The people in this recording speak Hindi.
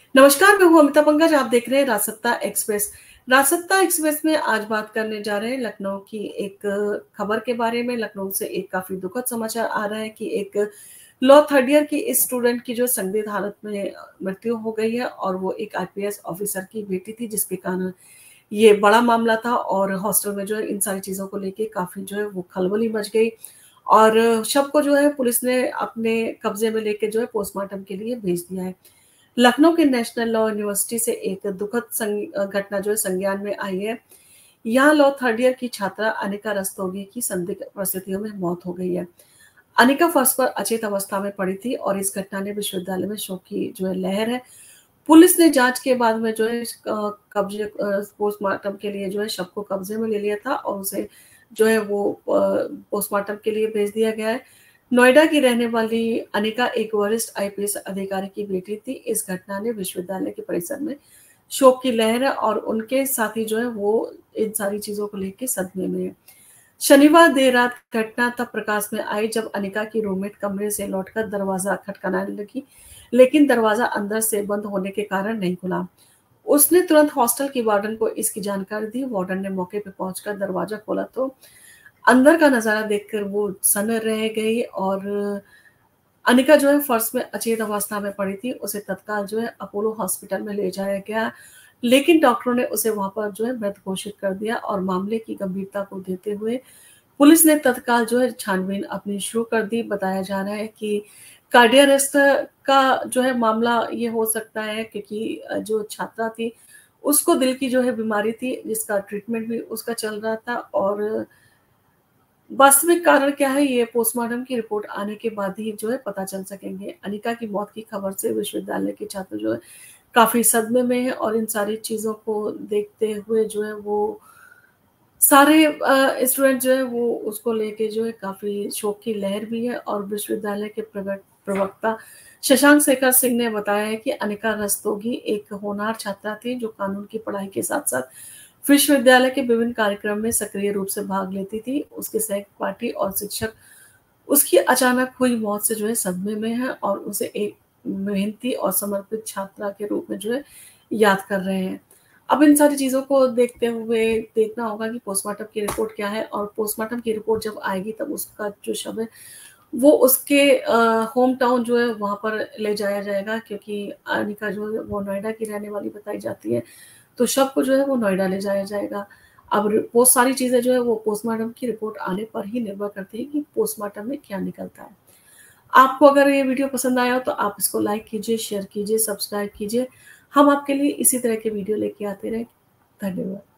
नमस्कार, मैं हूँ अमिता पंकज, आप देख रहे हैं राजसत्ता एक्सप्रेस। राजसत्ता एक्सप्रेस में आज बात करने जा रहे हैं लखनऊ की एक खबर के बारे में। लखनऊ से एक काफ़ी दुखद समाचार आ रहा है कि एक लॉ थर्ड ईयर की इस स्टूडेंट की जो संदिग्ध हालत में मृत्यु हो गई है और वो एक आईपीएस ऑफिसर की बेटी थी, जिसके कारण ये बड़ा मामला था और हॉस्टल में जो है इन सारी चीज़ों को लेके काफ़ी जो है वो खलबली मच गई और शव को जो है पुलिस ने अपने कब्जे में लेके जो है पोस्टमार्टम के लिए भेज दिया है। लखनऊ के नेशनल लॉ यूनिवर्सिटी से एक दुखद घटना जो है संज्ञान में आई है। यहाँ लॉ थर्ड ईयर की छात्रा अनिका रस्तोगी की संदिग्ध परिस्थितियों में मौत हो गई है। अनिका फर्श पर अचेत अवस्था में पड़ी थी और इस घटना ने विश्वविद्यालय में शोक की जो है लहर है। पुलिस ने जांच के बाद में जो है पोस्टमार्टम के लिए जो है शव को कब्जे में ले लिया था और उसे जो है वो पोस्टमार्टम के लिए भेज दिया गया है। नोएडा की रहने वाली अनिका एक वरिष्ठ आईपीएस अधिकारी की बेटी थी। इस घटना ने विश्वविद्यालय के परिसर में शोक की लहर है और उनके साथी जो है वो इन सारी चीजों को लेकर सदमे में है। शनिवार देर रात घटना तब प्रकाश में आई जब अनिका की रूममेट कमरे से लौटकर दरवाजा खटखटाने लगी, लेकिन दरवाजा अंदर से बंद होने के कारण नहीं खुला। उसने तुरंत हॉस्टल की वार्डन को इसकी जानकारी दी। वार्डन ने मौके पर पहुंचकर दरवाजा खोला तो अंदर का नजारा देखकर वो सन्न रह गई और अनिका जो है फर्श में अचेत अवस्था में पड़ी थी। उसे तत्काल जो है अपोलो हॉस्पिटल में ले जाया गया, लेकिन डॉक्टरों ने उसे वहां पर जो है मृत घोषित कर दिया और मामले की गंभीरता को देते हुए पुलिस ने तत्काल जो है छानबीन अपनी शुरू कर दी। बताया जा रहा है कि कार्डियक अरेस्ट का जो है मामला ये हो सकता है, क्योंकि जो छात्रा थी उसको दिल की जो है बीमारी थी, जिसका ट्रीटमेंट भी उसका चल रहा था और वास्तविक कारण क्या है ये पोस्टमार्टम की रिपोर्ट आने के बाद ही जो है पता चल सकेंगे। अनिका की मौत की खबर से विश्वविद्यालय के छात्र जो है काफी सदमे में है और इन सारी चीजों को देखते हुए जो है वो सारे स्टूडेंट जो है वो उसको लेके जो है काफी शोक की लहर भी है और विश्वविद्यालय के प्रवक्ता शशांक शेखर सिंह ने बताया है कि अनिका रस्तोगी एक होनहार छात्रा थी जो कानून की पढ़ाई के साथ साथ विश्वविद्यालय के विभिन्न कार्यक्रम में सक्रिय रूप से भाग लेती थी। उसके सहपाठी और शिक्षक उसकी अचानक हुई मौत से जो है सदमे में है और उसे एक मेहनती और समर्पित छात्रा के रूप में जो है याद कर रहे हैं। अब इन सारी चीज़ों को देखते हुए देखना होगा कि पोस्टमार्टम की रिपोर्ट क्या है और पोस्टमार्टम की रिपोर्ट जब आएगी तब उसका जो शव है वो उसके होम टाउन जो है वहाँ पर ले जाया जाएगा, क्योंकि अनिका जो है वो नोएडा की रहने वाली बताई जाती है। तो शव को जो है वो नोएडा ले जाया जाएगा। अब वो सारी चीज़ें जो है वो पोस्टमार्टम की रिपोर्ट आने पर ही निर्भर करती है कि पोस्टमार्टम में क्या निकलता है। आपको अगर ये वीडियो पसंद आया हो तो आप इसको लाइक कीजिए, शेयर कीजिए, सब्सक्राइब कीजिए। हम आपके लिए इसी तरह के वीडियो लेके आते रहें। धन्यवाद।